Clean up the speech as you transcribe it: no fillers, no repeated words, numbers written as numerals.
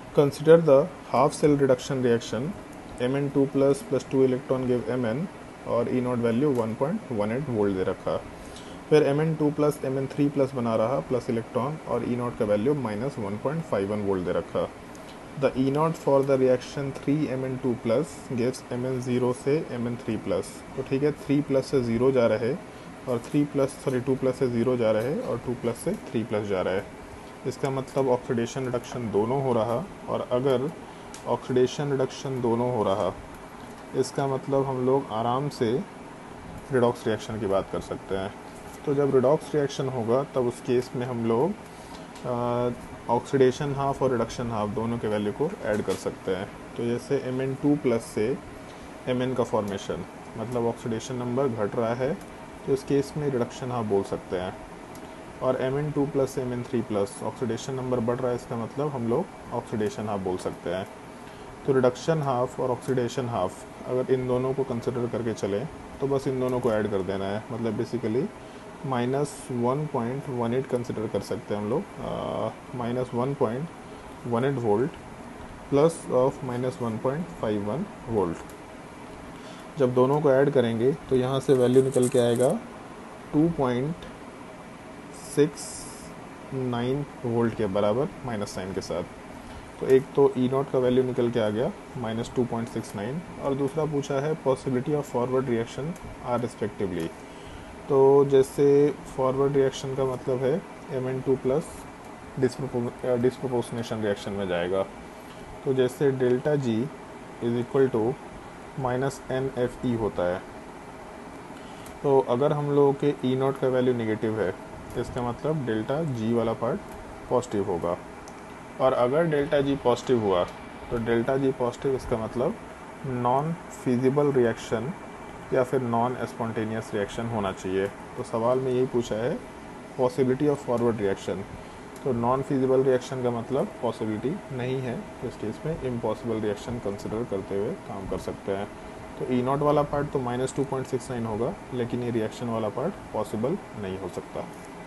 Consider the half cell reduction reaction Mn2 plus 2 electron give Mn और E naught value 1.18 volt दे रखा। फिर Mn2 plus Mn3 plus बना रहा plus electron और ई नॉट का वैल्यू माइनस 1.51 वोल्ट दे रखा। The E naught for the reaction 3Mn2 plus gives Mn0 से Mn3 प्लस। तो ठीक है, 3 प्लस से 0 जा रहे और 2 प्लस से 0 जा रहे और 2 प्लस से 3 प्लस जा रहे। इसका मतलब ऑक्सीडेशन रिडक्शन दोनों हो रहा, और अगर ऑक्सीडेशन रिडक्शन दोनों हो रहा इसका मतलब हम लोग आराम से रिडॉक्स रिएक्शन की बात कर सकते हैं। तो जब रिडॉक्स रिएक्शन होगा तब उस केस में हम लोग ऑक्सीडेशन हाफ और रिडक्शन हाफ दोनों के वैल्यू को ऐड कर सकते हैं। तो जैसे Mn2 प्लस से Mn का फॉर्मेशन, मतलब ऑक्सीडेशन नंबर घट रहा है, तो इस केस में रिडक्शन हाफ बोल सकते हैं। और Mn2 प्लस से Mn3 प्लस ऑक्सीडेशन नंबर बढ़ रहा है, इसका मतलब हम लोग ऑक्सीडेशन हाफ बोल सकते हैं। तो रिडक्शन हाफ और ऑक्सीडेशन हाफ अगर इन दोनों को कंसिडर करके चलें तो बस इन दोनों को ऐड कर देना है, मतलब बेसिकली -1.18 कंसिडर कर सकते हैं हम लोग, -1.18 वोल्ट प्लस ऑफ -1.51 वोल्ट। जब दोनों को ऐड करेंगे तो यहाँ से वैल्यू निकल के आएगा 2.69 वोल्ट के बराबर माइनस साइन के साथ। तो एक तो ई नॉट का वैल्यू निकल के आ गया -2.69, और दूसरा पूछा है possibility of forward reaction are respectively. तो जैसे फॉरवर्ड रिएक्शन का मतलब है Mn2 प्लस डिस्प्रोपोर्शनेशन रिएक्शन में जाएगा। तो जैसे delta G is equal to -NFE होता है, तो अगर हम लोगों के ई नॉट का वैल्यू नेगेटिव है इसका मतलब डेल्टा जी वाला पार्ट पॉजिटिव होगा, और अगर डेल्टा जी पॉजिटिव हुआ तो डेल्टा जी पॉजिटिव इसका मतलब नॉन फिजिबल रिएक्शन या फिर नॉन स्पॉन्टेनियस रिएक्शन होना चाहिए। तो सवाल में यही पूछा है पॉसिबिलिटी ऑफ फॉरवर्ड रिएक्शन, तो नॉन फिजिबल रिएक्शन का मतलब पॉसिबिलिटी नहीं है, तो इस केस में इम्पॉसिबल रिएक्शन कंसिडर करते हुए काम कर सकते हैं। तो ई नॉट वाला पार्ट तो -2.69 होगा, लेकिन ये रिएक्शन वाला पार्ट पॉसिबल नहीं हो सकता।